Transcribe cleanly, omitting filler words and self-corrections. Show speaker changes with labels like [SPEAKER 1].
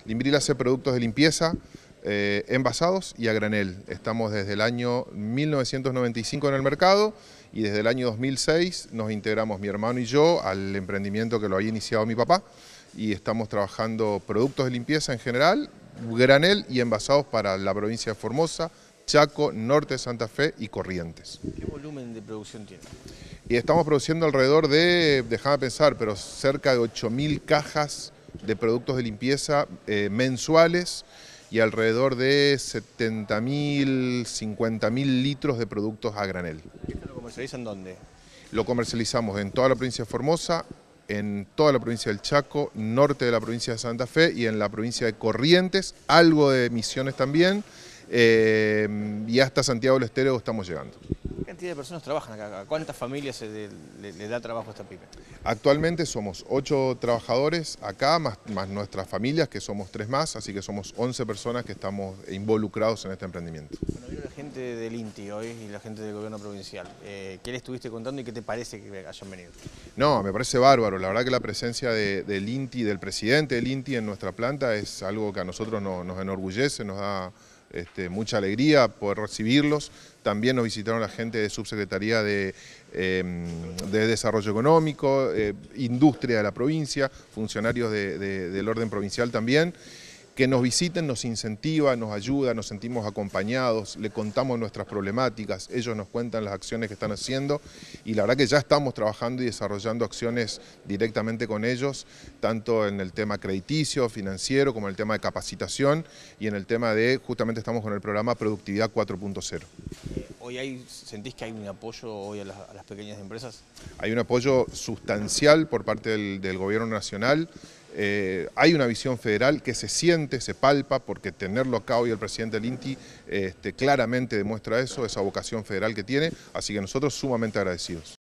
[SPEAKER 1] Limbril hace productos de limpieza, envasados y a granel. Estamos desde el año 1995 en el mercado y desde el año 2006 nos integramos mi hermano y yo al emprendimiento que lo había iniciado mi papá y estamos trabajando productos de limpieza en general, granel y envasados para la provincia de Formosa, Chaco, Norte de Santa Fe y Corrientes.
[SPEAKER 2] ¿Qué volumen de producción tiene?
[SPEAKER 1] Y estamos produciendo alrededor de, déjame pensar, pero cerca de 8.000 cajas de productos de limpieza mensuales y alrededor de 70.000, 50.000 litros de productos a granel.
[SPEAKER 2] ¿Esto lo comercializan dónde?
[SPEAKER 1] Lo comercializamos en toda la provincia de Formosa, en toda la provincia del Chaco, norte de la provincia de Santa Fe y en la provincia de Corrientes, algo de Misiones también, y hasta Santiago del Estero estamos llegando.
[SPEAKER 2] ¿Qué cantidad de personas trabajan acá? ¿A cuántas familias le da trabajo a esta pyme?
[SPEAKER 1] Actualmente somos 8 trabajadores acá, más nuestras familias, que somos 3 más, así que somos 11 personas que estamos involucrados en este emprendimiento.
[SPEAKER 2] Bueno, vino la gente del INTI hoy y la gente del gobierno provincial. ¿Qué le estuviste contando y qué te parece que hayan venido?
[SPEAKER 1] No, me parece bárbaro. La verdad que la presencia del INTI, del presidente del INTI en nuestra planta es algo que a nosotros nos enorgullece, nos da mucha alegría poder recibirlos. También nos visitaron la gente de Subsecretaría de Desarrollo Económico, Industria de la provincia, funcionarios del orden provincial también. Que nos visiten nos incentiva, nos ayuda, nos sentimos acompañados, le contamos nuestras problemáticas, ellos nos cuentan las acciones que están haciendo y la verdad que ya estamos trabajando y desarrollando acciones directamente con ellos, tanto en el tema crediticio, financiero, como en el tema de capacitación y en el tema de, justamente estamos con el programa Productividad 4.0.
[SPEAKER 2] ¿Hoy sentís que hay un apoyo hoy a las pequeñas empresas?
[SPEAKER 1] Hay un apoyo sustancial por parte del gobierno nacional. Hay una visión federal que se siente, se palpa, porque tenerlo acá hoy el presidente del INTI claramente demuestra eso, esa vocación federal que tiene, así que nosotros sumamente agradecidos.